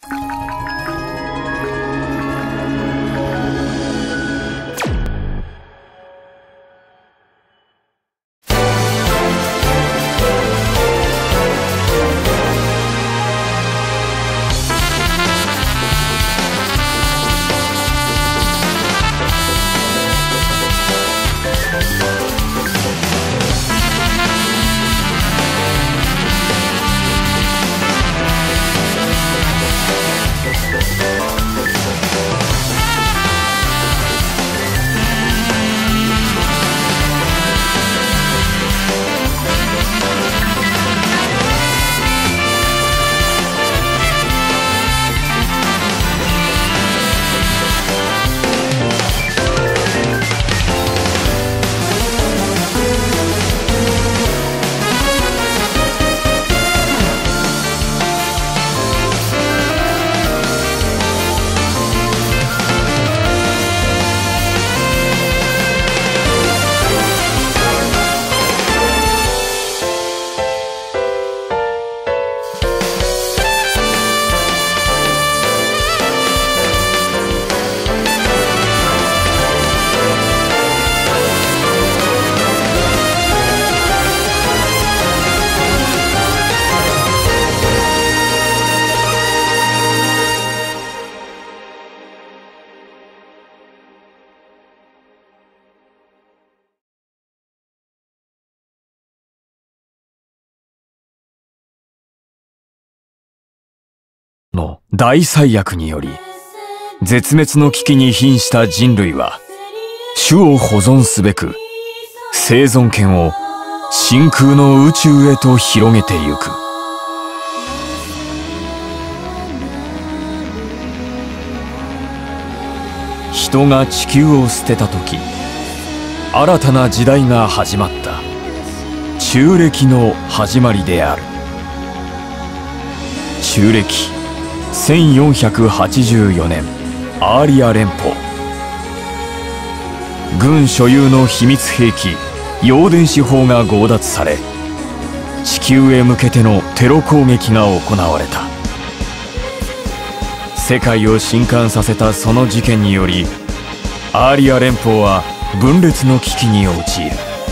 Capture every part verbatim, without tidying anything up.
の大災厄により絶滅の危機に瀕した人類は種を保存すべく生存権を真空の宇宙へと広げてゆく。人が地球を捨てた時、新たな時代が始まった。中暦の始まりである。中暦せんよんひゃくはちじゅうよねん、アーリア連邦。軍所有の秘密兵器陽電子砲が強奪され、地球へ向けてのテロ攻撃が行われた。世界を震撼させたその事件により、アーリア連邦は分裂の危機に陥る。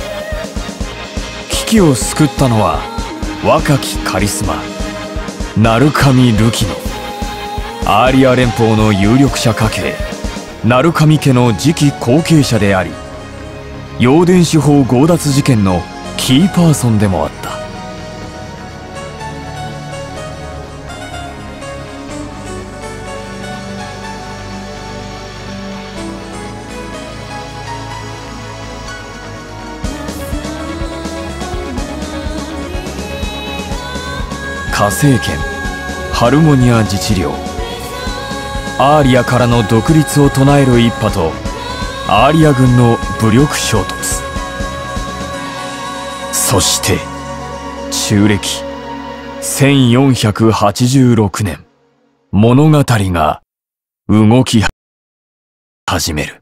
危機を救ったのは若きカリスマ鳴神ルキノ。アーリア連邦の有力者家系鳴神家の次期後継者であり、陽電子砲強奪事件のキーパーソンでもあった。火星圏ハルモニア自治領。アーリアからの独立を唱える一派とアーリア軍の武力衝突。そして中暦せんよんひゃくはちじゅうろくねん、物語が動き始める。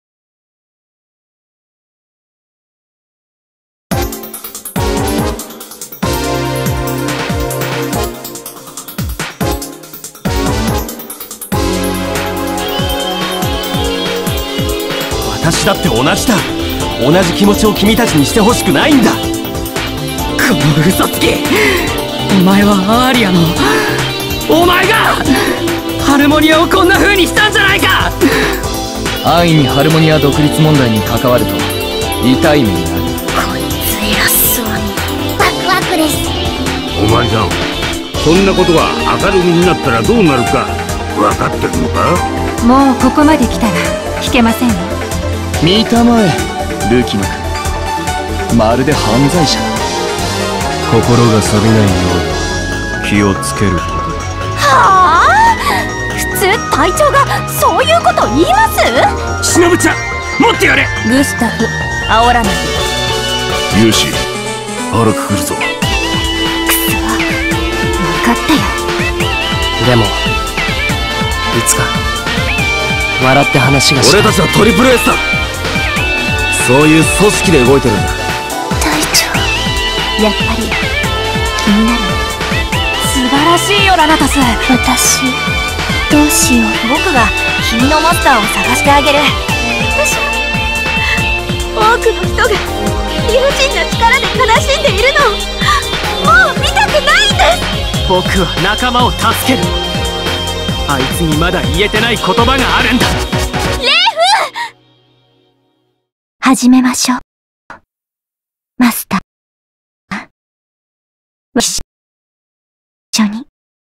私だって同じだ。同じ気持ちを君たちにしてほしくないんだ。この嘘つき、お前はアーリアのお前がハルモニアをこんな風にしたんじゃないか。 安易にハルモニア独立問題に関わると痛い目になる。 こいつ偉そうにワクワクです。 お前さん、そんなことが明るみになったらどうなるか分かってるのか。 もうここまで来たら引けませんよ。 見たまえルキノ君、まるで犯罪者だ。 心が錆びないよう気をつける。 はあ、普通隊長がそういうこと言います？ しのぶちゃん、持ってやれ。 グスタフ、煽らない。 よし、腹くくるぞ。 くそ、分かったよ。 でもいつか笑って話がした。 俺たちはトリプル S だ。そういう組織で動いてるんだ。 隊長、 やっぱり気になる。素晴らしいよラナタス。 私君のマスターを探してあげる。私は多くの人が理不尽な力で悲しんでいるのをもう見たくないんです。 僕は仲間を助ける。あいつにまだ言えてない言葉があるんだ。 レイフ！始めましょうマスター。